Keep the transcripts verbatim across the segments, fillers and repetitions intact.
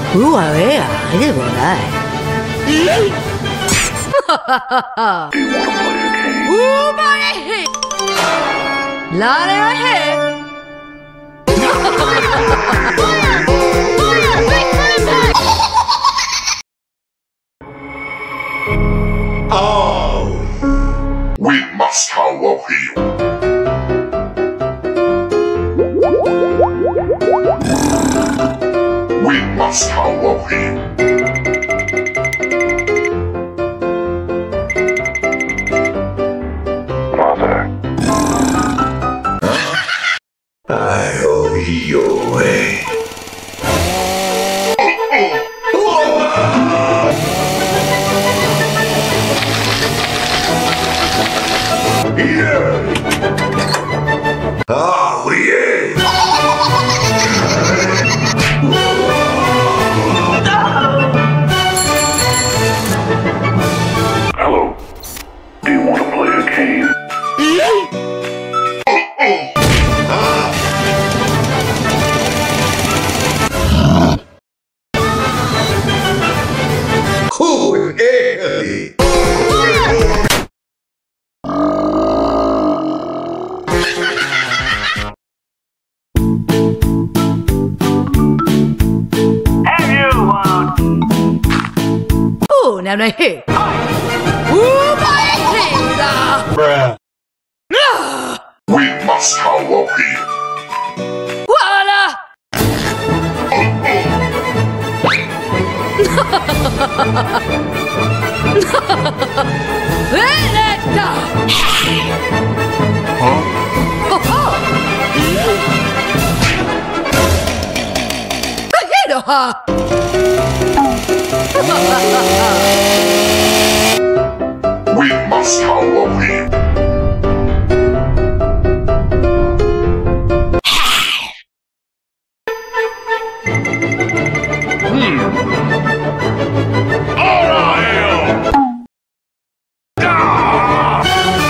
Ua vea, qué bonai. Ooh, buddy! Lolly ahead! Oh! We must follow him. We must follow him. I owe you away. Yeah. Oh yeah. Hello. Do you want to play a game? Cool, hey. Oh, now I hear. Ooh, my head! Bruh. We must follow him. Voila! Veneta! Huh? Oh, oh! Ahead, ha! We must follow him. Hmm. All hail! Ah!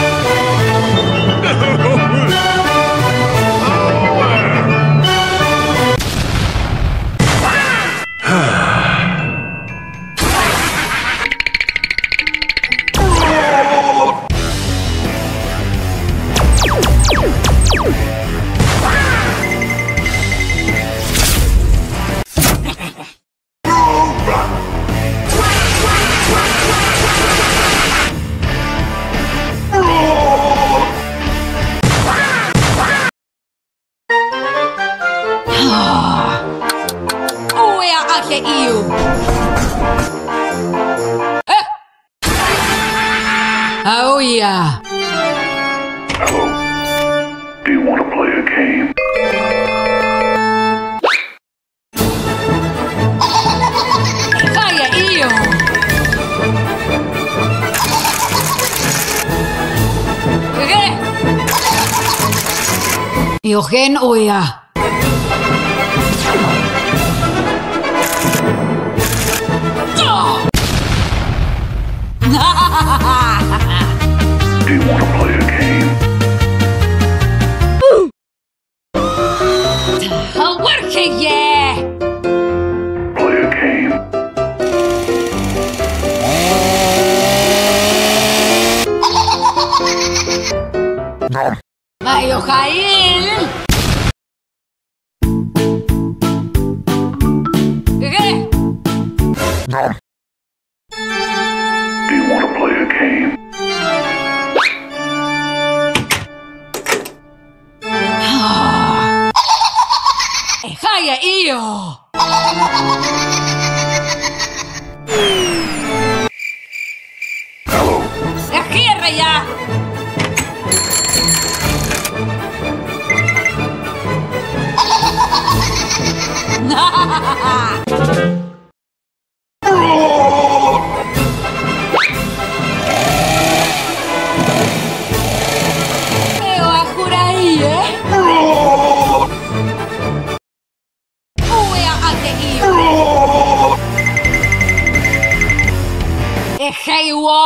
Oh yeah. Hello. Do you want to play a game? Vaya io. ¿Qué? Eugen oya. Do you want to play a game? Work it, yeah! Play a game. No. Vai, Ojail! ¿Qué? No. Do you want to play a game? Vaya io! Hello. ¡Cierra ya! Eu a curaí, eh? Ue a ate io! E hei wo!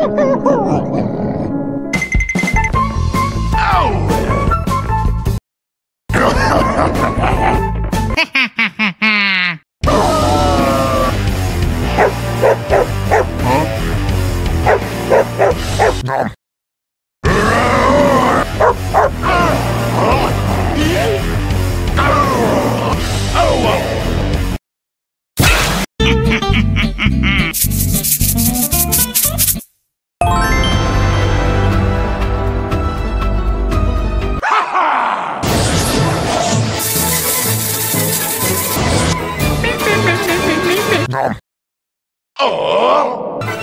Oh!